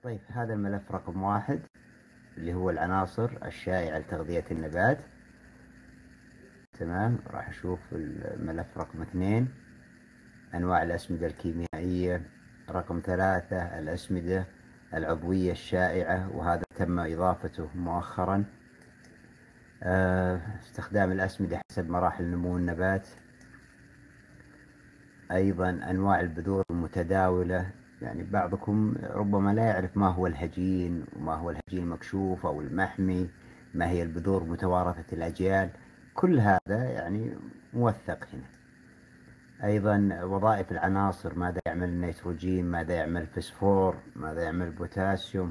طيب، هذا الملف رقم 1 اللي هو العناصر الشائعة لتغذية النبات. تمام. راح أشوف الملف رقم 2 أنواع الأسمدة الكيميائية. رقم 3 الأسمدة العضوية الشائعة، وهذا تم إضافته مؤخرا. استخدام الأسمدة حسب مراحل نمو النبات. أيضا أنواع البذور المتداولة، يعني بعضكم ربما لا يعرف ما هو الهجين وما هو الهجين المكشوف أو المحمي، ما هي البذور متوارثة الأجيال. كل هذا يعني موثق هنا. أيضا وظائف العناصر، ماذا يعمل النيتروجين، ماذا يعمل الفسفور، ماذا يعمل البوتاسيوم.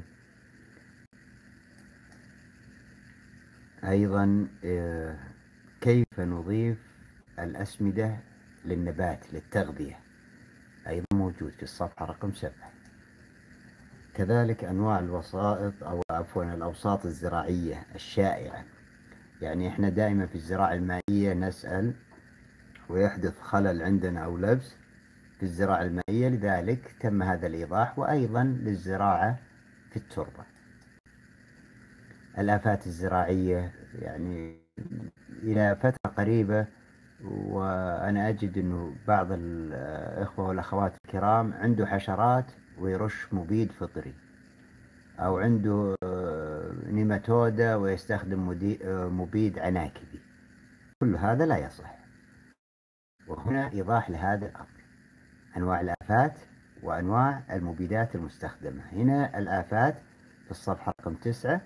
أيضا كيف نضيف الأسمدة للنبات للتغذية، أيضا موجود في الصفحة رقم 7. كذلك أنواع الوسائط أو عفوا الأوساط الزراعية الشائعة. يعني إحنا دائما في الزراعة المائية نسأل ويحدث خلل عندنا أو لبس في الزراعة المائية، لذلك تم هذا الإيضاح. وأيضا للزراعة في التربة. الآفات الزراعية، يعني إلى فترة قريبة وأنا أجد أنه بعض الإخوة والأخوات الكرام عنده حشرات ويرش مبيد فطري، أو عنده نيماتودا ويستخدم مبيد عناكبي. كل هذا لا يصح، وهنا إيضاح لهذا الأمر. أنواع الآفات وأنواع المبيدات المستخدمة. هنا الآفات في الصفحة رقم 9،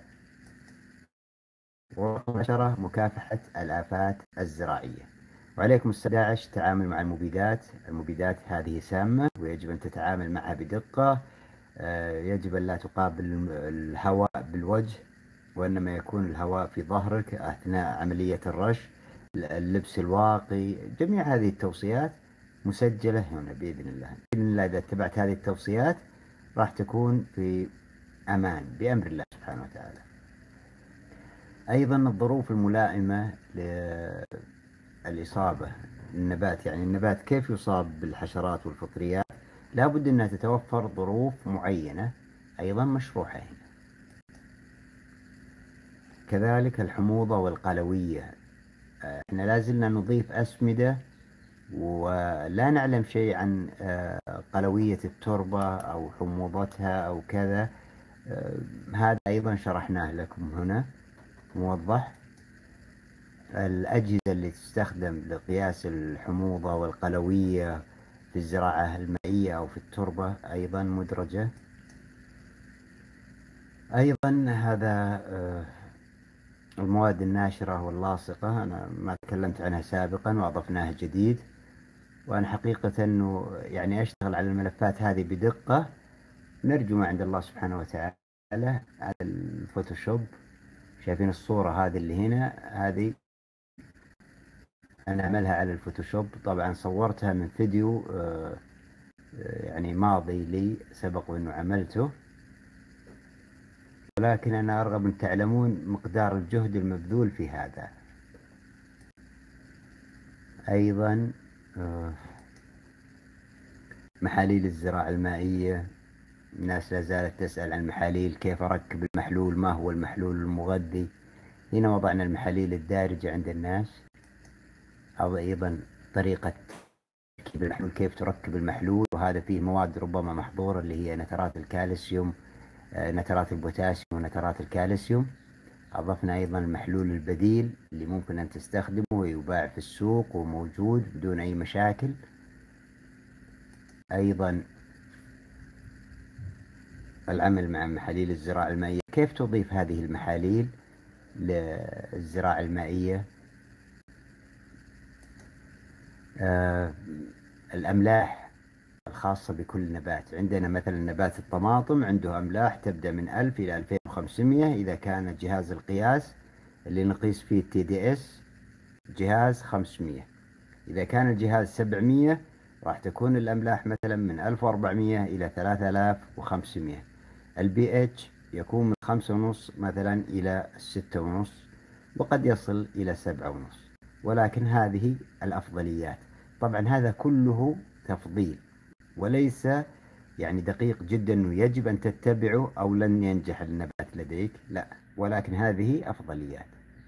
ورقم 10 مكافحة الآفات الزراعية. وعليكم 11 تعامل مع المبيدات. المبيدات هذه سامة ويجب أن تتعامل معها بدقة. يجب أن لا تقابل الهواء بالوجه، وإنما يكون الهواء في ظهرك أثناء عملية الرش. اللبس الواقي، جميع هذه التوصيات مسجلة هنا بإذن الله. بإذن الله إذا اتبعت هذه التوصيات راح تكون في أمان بأمر الله سبحانه وتعالى. أيضا الظروف الملائمة للإصابة للنبات، يعني النبات كيف يصاب بالحشرات والفطريات، لا بد أنها تتوفر ظروف معينة أيضا مشروحة هنا. كذلك الحموضة والقلوية. احنا لازلنا نضيف أسمدة ولا نعلم شيء عن قلوية التربة أو حموضتها أو كذا. هذا أيضا شرحناه لكم هنا موضح. الأجهزة اللي تستخدم لقياس الحموضة والقلوية في الزراعة المائية أو في التربة أيضا مدرجة. أيضا هذا المواد الناشرة واللاصقة، أنا ما تكلمت عنها سابقا وأضفناها جديد. وأنا حقيقة أنه يعني أشتغل على الملفات هذه بدقة. نرجو ما عند الله سبحانه وتعالى. على الفوتوشوب شايفين الصورة هذه اللي هنا، هذه أنا أعملها على الفوتوشوب. طبعا صورتها من فيديو يعني ماضي لي سبق وأنه عملته، ولكن أنا أرغب أن تعلمون مقدار الجهد المبذول في هذا. أيضا محاليل الزراعة المائية. الناس لا زالت تسأل عن المحاليل، كيف أركب المحلول، ما هو المحلول المغذي. هنا وضعنا المحاليل الدارجة عند الناس، أو أيضا طريقة تركيب المحلول، كيف تركب المحلول. وهذا فيه مواد ربما محظورة اللي هي نترات الكالسيوم، نترات البوتاسيوم ونترات الكالسيوم. أضفنا أيضا المحلول البديل اللي ممكن أن تستخدمه ويباع في السوق وموجود بدون أي مشاكل. أيضا العمل مع محاليل الزراعة المائية، كيف تضيف هذه المحاليل للزراعة المائية. الأملاح الخاصة بكل نبات. عندنا مثلا نبات الطماطم عنده أملاح تبدأ من 1000 إلى 2500 إذا كان جهاز القياس اللي نقيس فيه TDS جهاز 500. إذا كان الجهاز 700 راح تكون الأملاح مثلا من 1400 إلى 3500. البي اتش يكون من 5.5 مثلا إلى 6.5، وقد يصل إلى 7.5. ولكن هذه الأفضليات. طبعا هذا كله تفضيل وليس يعني دقيق جدا أنه يجب أن تتبعه أو لن ينجح النبات لديك، لا، ولكن هذه أفضليات.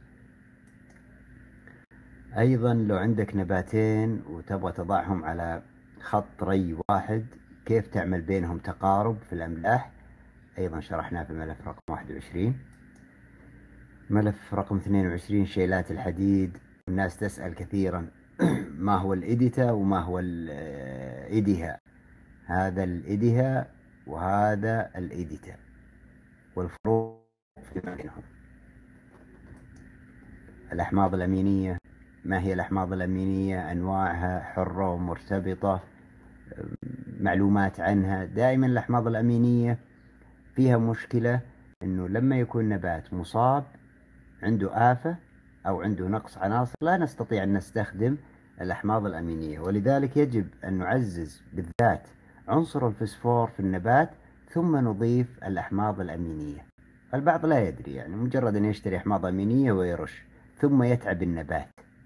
أيضا لو عندك نباتين وتبغى تضعهم على خط ري واحد، كيف تعمل بينهم تقارب في الأملاح؟ أيضا شرحناه في ملف رقم 21. ملف رقم 22 شيلات الحديد. الناس تسأل كثيرا ما هو الإيديتا وما هو الإيديها. هذا الإيديها وهذا الإيديتا، والفروق فيما بينهم. الأحماض الأمينية، ما هي الأحماض الأمينية؟ أنواعها، حرة ومرتبطة، معلومات عنها. دائما الأحماض الأمينية فيها مشكلة، أنه لما يكون نبات مصاب عنده آفة أو عنده نقص عناصر لا نستطيع أن نستخدم الأحماض الأمينية، ولذلك يجب أن نعزز بالذات عنصر الفسفور في النبات ثم نضيف الأحماض الأمينية. البعض لا يدري، يعني مجرد أن يشتري أحماض أمينية ويرش ثم يتعب النبات.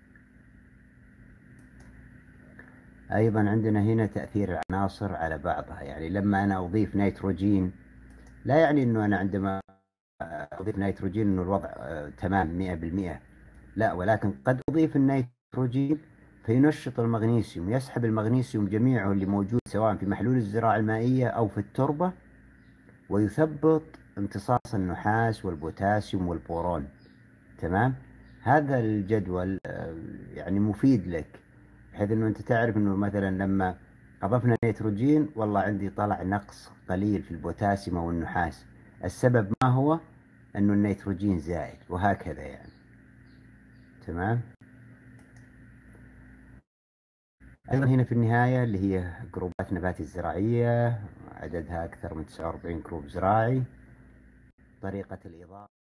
أيضا عندنا هنا تأثير العناصر على بعضها، يعني لما أنا أضيف نيتروجين لا يعني أنه أنا عندما أضيف نيتروجين أنه الوضع تمام 100%، لا، ولكن قد أضيف النيتروجين فينشط المغنيسيوم، يسحب المغنيسيوم جميعه اللي موجود سواء في محلول الزراعة المائية أو في التربة، ويثبط امتصاص النحاس والبوتاسيوم والبورون. تمام. هذا الجدول يعني مفيد لك، بحيث أنه أنت تعرف أنه مثلا لما أضفنا نيتروجين والله عندي طلع نقص قليل في البوتاسيوم أو النحاس، السبب ما هو؟ أنه النيتروجين زائد، وهكذا يعني. تمام. أيضا هنا في النهاية اللي هي جروبات نبات الزراعية، عددها أكثر من 49 جروب زراعي. طريقة الإضاءة.